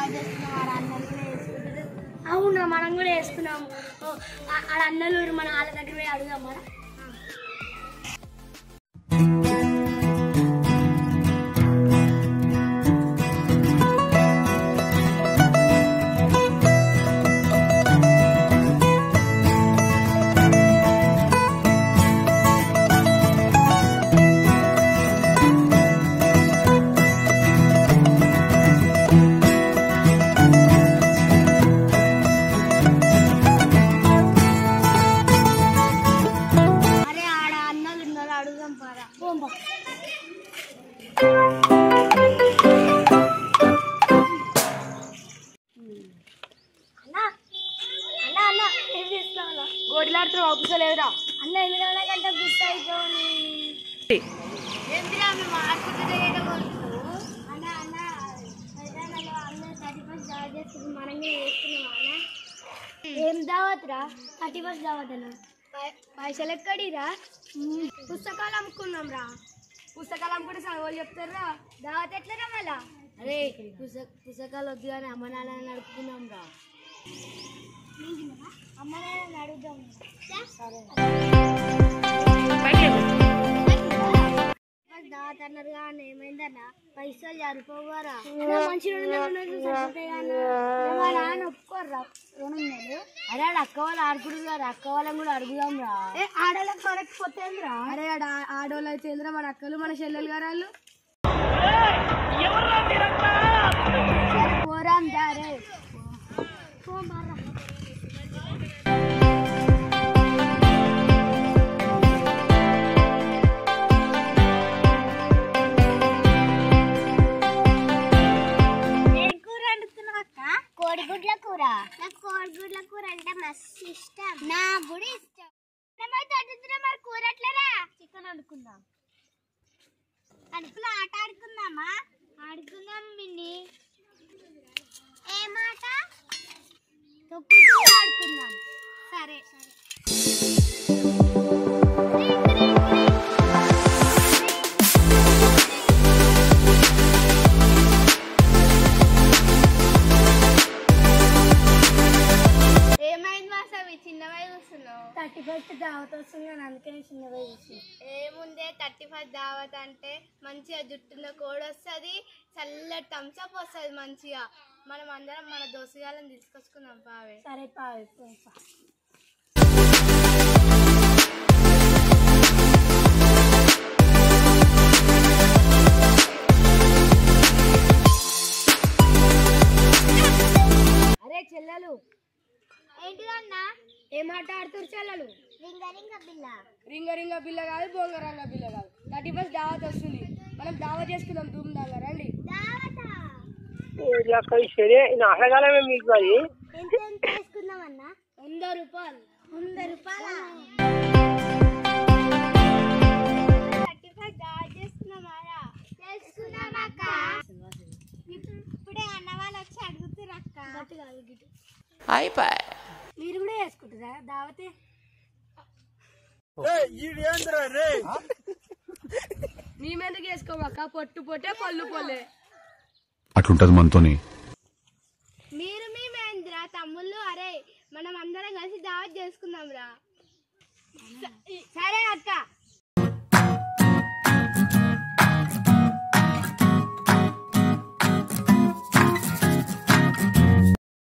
అవునా మనం కూడా వేసుకున్నాము. ఆడ అన్నలు మన వాళ్ళ దగ్గర పోయి అడుగుదాం మన. గోడిలాడుతూ ఆపుసలేదురా అన్న ఎందుకంటే కంటే గుర్తు అయిపోయి అన్న అన్న అన్న 31st దావత్ చేసుకుని మనంగా వేసుకున్నాం అన్న. ఏం దావత్ రా? 31st దావత్ అన్న. పైసలు ఎక్కడిరా? పుస్తకాలు అమ్ముకున్నాం రా. పుస్తకాలు అమ్ముకుంటే చదువులు చెప్తారా? దావత్ ఎట్లరా మళ్ళా? అరే పుస్తకాలు వద్దు కానీ అమ్మ నాన్న నడుపుకున్నాం రా. అమ్మ నాన్న అడుగుదాం. దావత్ అన్నారు కానీ ఏమైందన్న? పైసలు సరిపోవారా? మంచి మా నాన్న ఒప్పుకోర్రా 200. అరే ఆడ అక్క వాళ్ళు ఆడుకుంటు గారు, అక్క వాళ్ళని కూడా అడుగుదాం రా. ఆడోళ్ళకి కొరకపోతేంద్రా? అరే ఆడ ఆడోళ్ళు అయితే ఏంద్రా, మన అక్కలు మన చెల్లెలు గారు వాళ్ళు. పోరాం దారే కోడిగుడ్ల కూర. నాకు కోడిగుడ్ల కూర అంటే మస్తు ఇష్టం. నాకు కూడా ఇష్టం. మరి కూర ఎట్లరా? చికెన్ వండుకుందాం. కడుపులో ఆట ఆడుకుందామా? ఆడుకుందాం మిన్ని. ఏమాట? తొక్కుతూ ఆడుకుందాం. సరే ఏమైంది వాసవి చిన్నవై కూర్చున్నావు? 31st దావత్ వస్తుంది కానీ అందుకని చిన్నగా చూసి. ఏముందే 31st దావత్ అంటే మంచిగా జుట్టులో కోడి వస్తుంది, చల్లటి థమ్స్అప్ వస్తుంది మంచిగా. మనం అందరం మన దోసగాళ్ళని తీసుకొచ్చుకుందాం పావే. సరే పావే. అరే చెల్లెలు ఏంటిదన్నా? ఏం ఆట ఆడుతురు చెల్లెలు? రింగ బిల్ల. రింగ బిల్ల కాదు, బొంగరంగ బిల్ల కాదు. 31st దావత్ వస్తుంది, మనం దావత్ చేసుకుందాం ధూమ్ధాంగా. రండి. నాటకాలమే మీకు అది. ఎంత వేసుకుందామన్నా? 100 రూపాయలు. 100 రూపాయలా? 31st దావత్ చేసుకున్నామారా? చేసుకుందాం అక్క. ఇప్పుడే అన్న వాళ్ళు వచ్చి అడుగుతారు అక్క. అయిపోయి మీరు కూడా వేసుకుంటారా దావతే? మేమెందుకు వేసుకోమాక? పొట్టు పొట్టే పళ్ళు పొల్లే అట్లుంటది మనతోని.